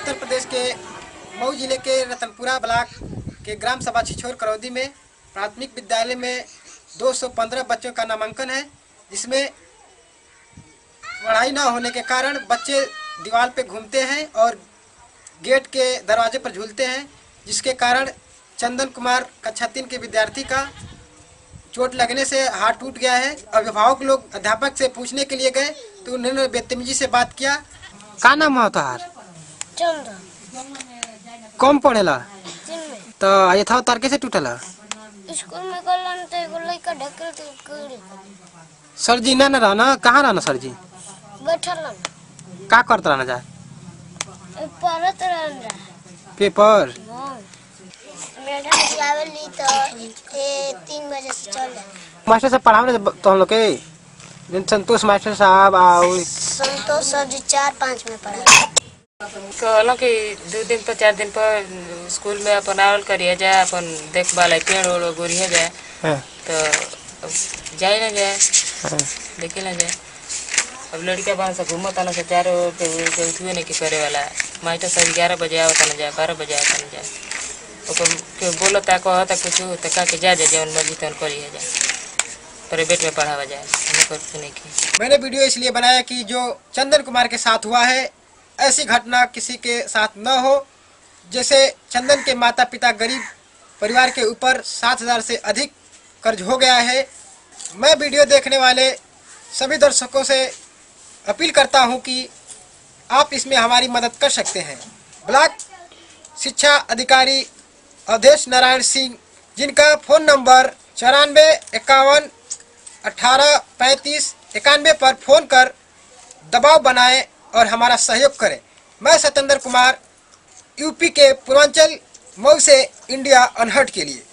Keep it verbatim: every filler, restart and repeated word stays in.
उत्तर प्रदेश के मऊ जिले के रतनपुरा ब्लॉक के ग्राम सभा छिछोर करौदी में प्राथमिक विद्यालय में दो सौ पंद्रह बच्चों का नामांकन है, जिसमें पढ़ाई न होने के कारण बच्चे दीवार पे घूमते हैं और गेट के दरवाजे पर झूलते हैं, जिसके कारण चंदन कुमार कक्षा तीन के विद्यार्थी का चोट लगने से हाथ टूट गया है। अभिभावक लोग अध्यापक से पूछने के लिए गए तो उन्होंने बदतमीजी से बात किया। का नाम है तोहार? कम पढ़ेला तो ये था तार कैसे टूटला? स्कूल में कलन तो एगो लड़का ढकेल के गिर। सर जी ना ना रहना, कहाँ रहना सर जी? बैठल रहना। का करत रहना जा? पढ़त रहना। पेपर? हां। मैडम बुलावेली तो ए तीन बजे से चले। मास्टर साहब पढ़ावे तो हम लोग के जिन संतोष मास्टर साहब और संतोष सर जी चार पाँच में पढ़ा। कहलो कि दो दिन पर चार दिन पर स्कूल में अपन आवल करिए जाए, अपन देखभाल है पेड़ ओड़ गोरिया जाए तो जाए ना जाए देखे ना जाए। अब लड़कियां बाहर से घूमता ना से चारों के उठवे नहीं कि करे वाला मास्टर साहब ग्यारह बजे आवता ना जाए, बारह बजे आवता ना जाए। ओकर के बोलता कहता कुछ तो का के जा जा जवन मर्जी तन करी है जाए, प्राइवेट में पढ़ावा जाए हमें कुछ नहीं की। मैंने वीडियो इसलिए बनाया कि जो चंदन कुमार के साथ हुआ है ऐसी घटना किसी के साथ न हो। जैसे चंदन के माता पिता गरीब परिवार के ऊपर सात हजार से अधिक कर्ज हो गया है। मैं वीडियो देखने वाले सभी दर्शकों से अपील करता हूं कि आप इसमें हमारी मदद कर सकते हैं। ब्लॉक शिक्षा अधिकारी अवधेश नारायण सिंह, जिनका फ़ोन नंबर चौरानवे इक्यावन अठारह पैंतीस इक्यानवे पर फ़ोन कर दबाव बनाएं और हमारा सहयोग करें। मैं सत्येंद्र कुमार, यूपी के पूर्वांचल मऊ से इंडिया अनहर्ट के लिए।